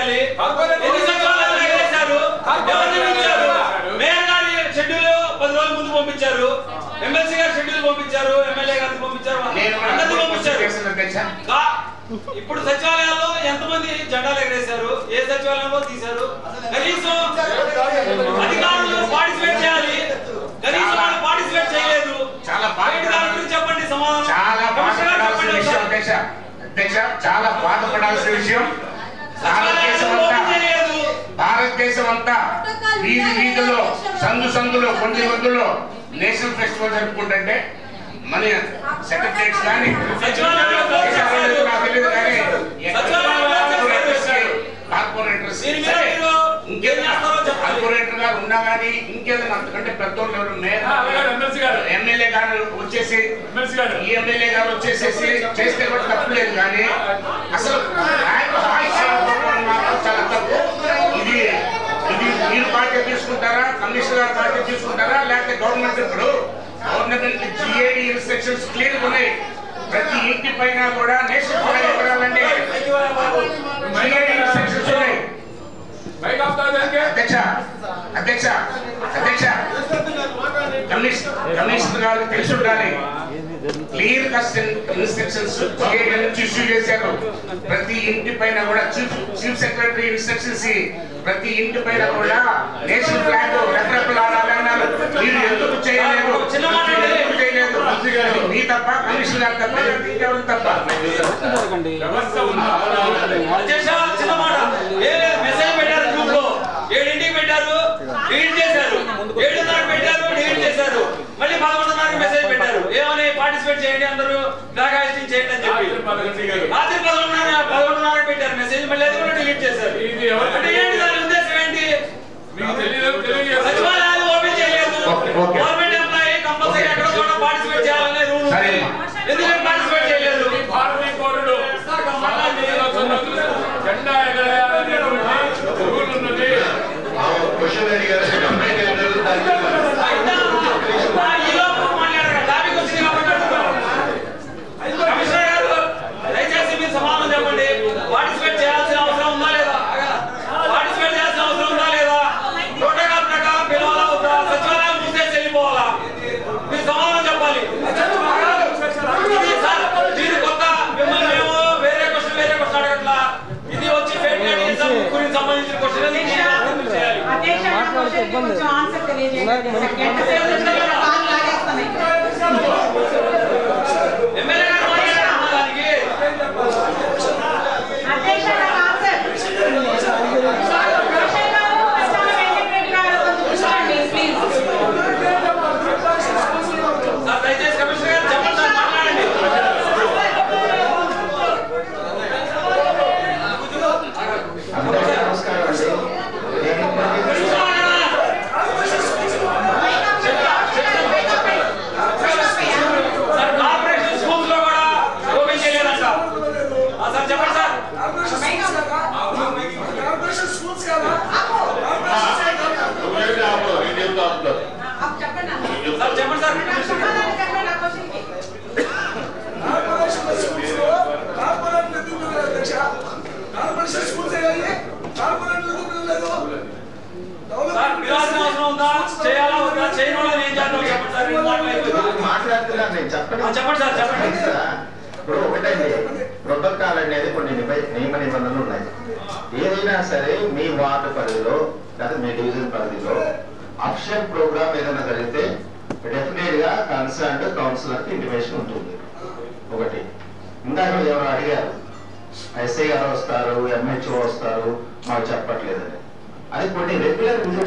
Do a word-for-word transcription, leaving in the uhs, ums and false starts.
చేయాలి. ఎన్ని సచివాలయాలు ఎగరేశారు? ఎవరిని పిలిచారు? మేయర్ గారి షెడ్యూల్ పది రోజుల ముందు పంపించారు, ఎమ్మెల్సీ గారి షెడ్యూల్ పంపించారు, ఎమ్మెల్యే గారిని పంపించారు, అందరినీ పంపించారు. ఇప్పుడు సచివాలయాల్లో ఎంతమంది జెండాలు ఎగరేశారు? ఏ సచివాలయంలో తీశారు? కనీసం అధికారులు పార్టిసిపేట్ చేయాలి, కనీసం వాళ్ళు పార్టిసిపేట్ చేయలేదు. దాని గురించి చెప్పండి సమాధానం. చాలా బాధపడాల్సిన విషయం. భారతదేశం అంతా వీధి వీధిలో సందు సందులో కొన్ని వందులో నేషనల్ ఫెస్టివల్ జరుపుకుంటుంటే మన సెక్రటరీస్ కానీ కార్పొరేటర్స్ కార్పొరేటర్ గారు ఉన్నా కానీ ఇంకేదైనా అంతకంటే పెద్దోళ్ళు ఎవరు ఎమ్మెల్యే గారు వచ్చేసి ఈ ఎమ్మెల్యే గారు వచ్చేసేసి చేస్తే కూడా తప్పు లేదు. కానీ అసలు చాలా తప్పు. ఇది ఇది మీరు బాధ్యత తీసుకుంటారా, కమిషనర్ గారు బాధ్యత తీసుకుంటారా, లేకపోతే గవర్నమెంట్? ఇప్పుడు గవర్నమెంట్ జిఏడి ఇన్స్ట్రక్షన్స్ క్లియర్ ఉన్నాయి. ప్రతి ఇంటి పైన కూడా నేషనల్ ఫ్లాగ్ ఎగరాలండి. జిఏడి ఇన్స్ట్రక్షన్స్ ఉన్నాయి. అధ్యక్ష అధ్యక్ష అధ్యక్ష కమిషనర్ గారు తెలిసి ఉండాలి. క్లియర్ కట్ ఇన్స్ట్రక్షన్స్ జిఏడి నుంచి ఇష్యూ చేశారు. ప్రతి ఇంటి పైన కూడా చీఫ్ చీఫ్ సెక్రటరీ ఇన్స్ట్రక్షన్స్ ప్రతి ఇంటి పైన కూడా నేషనల్ ఫ్లాగ్ రెపరెపలాడాలన్నారు. మీరు ఎందుకు చేయలేదు? ఎందుకు చేయలేదు? మీ తప్ప, కమిషనర్ గారు తప్ప, ఇంకెవరు తప్ప? మెసేజ్ పెట్టారు గ్రూప్ లో, ఏడింటికి పెట్టారు, డిలీట్ చేశారు, ఏడున్నర పెట్టారు, డిలీట్ చేశారు, మళ్ళీ పదకొండున్నరకు మెసేజ్ పెట్టారు. ఏమని? పార్టిసిపేట్ చేయండి, అందరూ ఫ్లాగ్ హాయిస్టింగ్ చేయండి అని చెప్పి రాత్రి పదకొండున్నర పదకొండున్నర పెట్టారు మెసేజ్, మళ్ళీ అది కూడా డిలీట్ చేశారు. అంటే ఏంటి దాని ఉద్దేశం ఏంటి? సచివాలయాలు ఓపెన్ చేయలేదు. గవర్నమెంట్ ఎంప్లాయీ కంపల్సరీ ఎక్కడ కూడా పార్టిసిపేట్ చేయాలనే రూల్ ఉంది. ఎందుకంటే పార్టిసిపేట్ చేయలేదు. జెండా ఎగరేయాలని రూల్ ఉన్నది. క్వశ్చన్ అడిగారు. కమిషనర్ గారు దయచేసి మీరు సమాధానం చెప్పండి. పార్టిసిపేట్ చేయాల్సిన అవసరం ఉందా లేదా? పార్టిసిపేట్ చేయాల్సిన అవసరం ఉందా లేదా? ప్రోటోకాల్ ప్రకారం పిలవాలా వద్దా? సచివాలయం మూసేసి వెళ్ళిపోవాలా? మీరు సమాధానం చెప్పాలి. ఇది కొత్త, మిమ్మల్ని మేము వేరే క్వశ్చన్ వేరే క్వశ్చన్ అడగట్లా. ఇది వచ్చి ఫెడరలిజం గురించి సంబంధించిన క్వశ్చన్ చేయాలి. ఎమ్మెల్యే గారు మాట్లాడారు దానికి. సార్ దయచేసి కమిషనర్ గారు చెప్పండి సార్, మాట్లాడండి. సార్ కార్పొరేషన్ స్కూల్స్ లో కూడా ఓపెన్ చేయలేదంట. సార్ చెప్పండి సార్. కార్పొరేషన్ స్కూల్స్ కదా సార్ చెప్పండి సార్. కార్పొరేషన్ స్కూల్స్ లో కార్పొరేట్ ఎందుకు అధ్యక్ష? కార్పొరేషన్ స్కూల్స్ కార్పొరేట్ ఎందుకు లేదు? సార్ పిలవాల్సిన అవసరం ఉందా? చేయాలా వద్దా? చేయని వాళ్ళని ఏం చేద్దాం చెప్పండి సార్. మాట్లాడుతున్నాను నేను. చెప్పండి చెప్పండి సార్, చెప్పండి. ఇప్పుడు ఒకటండి, ప్రోటోకాల్ అనేది కొన్ని నియమ నిబంధనలు ఉన్నాయి. ఏదైనా సరే మీ వార్డు పరిధిలో లేదా మీ డివిజన్ పరిధిలో అఫిషియల్ ప్రోగ్రామ్ ఏదైనా జరిగితే డెఫినెట్ గా కన్సర్న్ కౌన్సిలర్ కి ఇంటిమేషన్ ఉంటుంది. ఒకటి, ఇందాక ఎవరు అడిగారు, ఎస్ఐ గారు వస్తారు, ఎంహెచ్ఓ వస్తారు, మాకు చెప్పట్లేదని. అది కొన్ని రెగ్యులర్